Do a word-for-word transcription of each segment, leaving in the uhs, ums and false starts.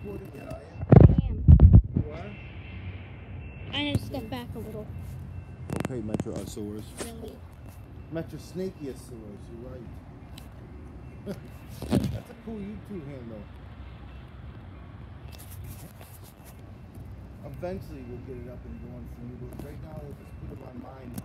recording yet, are you? I am. You are? I need to step back a little. Okay, Metrosaurus. Really? Metrosnakiosaurus, you're right. That's a cool YouTube handle. Eventually we'll get it up and going for you, but right now we'll just put it on mine.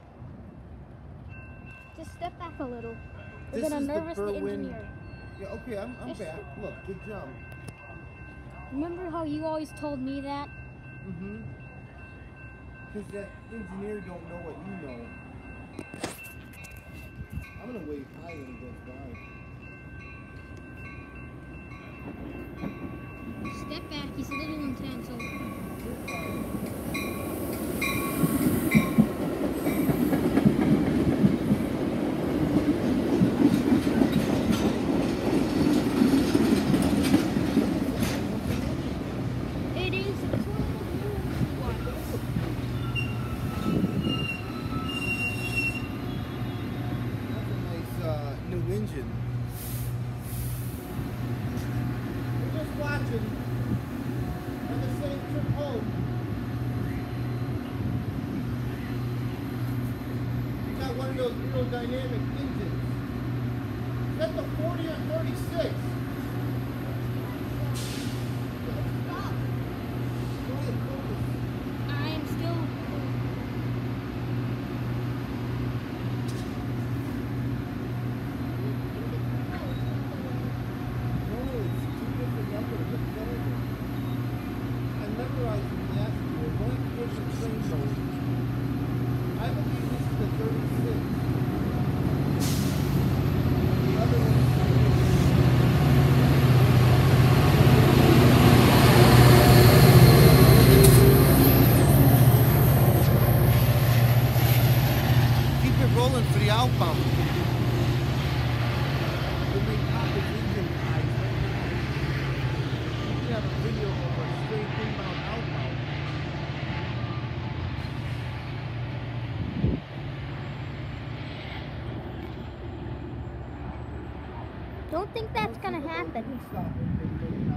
Just step back a little. This We're gonna is the nervous the Berwyn. engineer. Yeah, okay, I'm, I'm Just back. Look, good job. Remember how you always told me that? Mm-hmm. Because that engineer don't know what you know. I'm gonna wave high when he goes by. Step back. He's a little intense. So it is a Uh, new engine. We're just watching on the same trip home. You got one of those aerodynamic engines. Is that the forty or thirty-six? Stop. Go ahead, focus. I am still. I believe this is the thirty-six. The other one is keep it rolling for the outbound. We'll make Papa's engine eyes right now. We can have a video of a straight inbound outbound. Don't think that's gonna happen. Stop it.